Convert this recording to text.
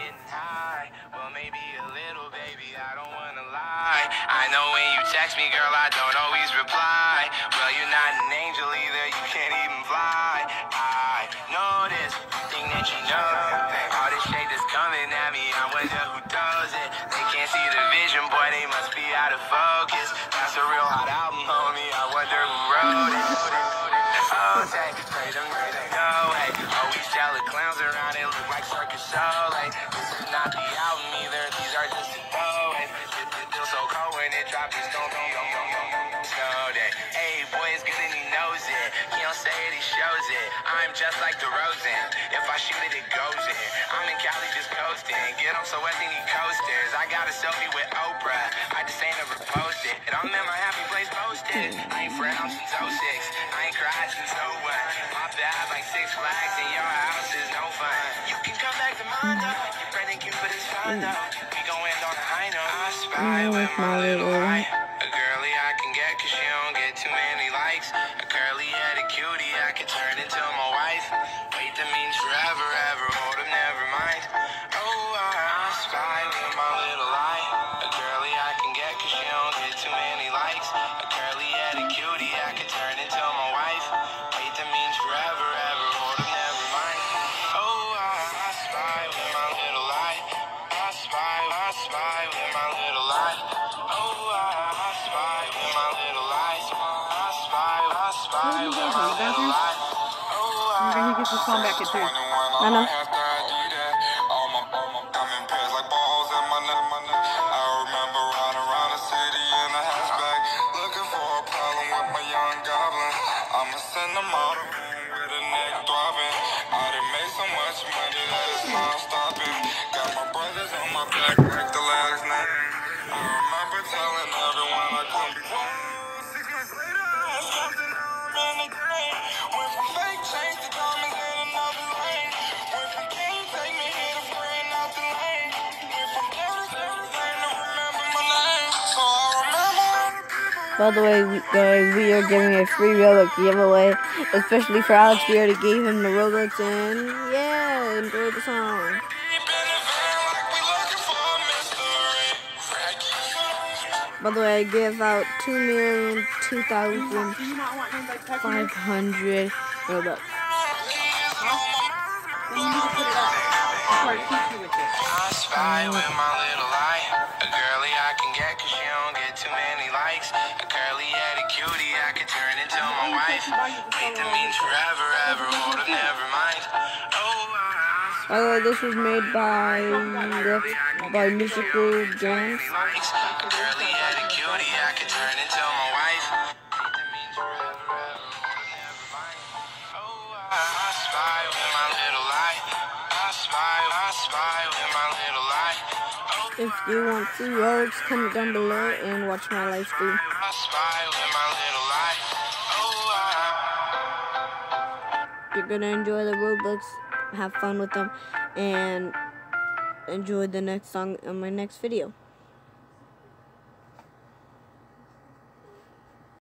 getting high. Well, maybe a little, baby, I don't wanna lie. I know when you text me, girl, I don't always reply. Well, you're not an angel either, you can't even fly. I know this, thing that you know. All this shade that's coming at me, I wonder who does it. They can't see the vision, boy, they must be out of focus. That's a real hot album, homie, I wonder who wrote it. Oh, say, pray them go away. Always tell the clowns around, it look like circus show. Like, this is not the album either, these are just the throwaways. It feels so cold when it drops, it's gon' snow day. Hey, boy, it's good and he knows it. He don't say it, he shows it. I'm just like DeRozan. If I shoot it, it goes in. I'm in Cali just coasting. Get him so wet, they need coasters. I got a selfie with Oprah. I just ain't never posted. And I'm in my happy place posted. I ain't frowned since '06. I ain't cried since '01. My bad like Six Flags and your house is no fun. You can come back to mine though. Your friend ain't cute, but it's fun though. We gon' end on a high note. I spy with my little eye. A girly I can get cause she don't get too many likes. A curly headed cutie I could turn into my wife. Wait, that means forever, ever. Hold up, never mind. Oh, I spy with my little eye. A girly I can get cause she don't get too many likes. A curly headed cutie I could turn into my wife. Wait, that means forever, ever. Hold up, never mind. Oh, I spy with my little eye. I spy with my little eye. Oh, I spy with my little eyes. I spy with my little eye. Oh, I'm gonna get this song back at 2. I know. All my diamond pairs like balls in my neck. I remember riding around the city in a hatchback, looking for a problem with my young goblin. I'ma send them all to room with a neck throbbing. I done made so much money that it's not stopping. Got my brothers on my back like the last name. I remember telling everyone I couldn't be wrong. 6 months later, I had something I'm in the grave. Went from fake chains to diamonds in another lane. Went from king, take me here to friend out the lane. Went from Paris to remember my name. So I remember all the people. By the way, guys, we are giving a free Roblox giveaway, especially for Alex. We already gave him the Roblox, and yeah, enjoy the song. By the way, I give out 2,002,500 Robux. I spy with my little eye. A girly I can get cause she don't get too many likes. A curly headed cutie I could turn into my wife. Wait, that means forever, ever. Hold up, never mind. Oh, By the way, this was made by Musical Games. a curly headed cutie I could turn into my wife. Wait, that means forever, ever. Hold up, never mind. Oh, I spy with my little eye. I spy with my little eye. If you want free Robux, comment down below and watch my live stream. I spy with my little eye. Oh, You're gonna enjoy the Robux, have fun with them, and enjoy the next song in my next video.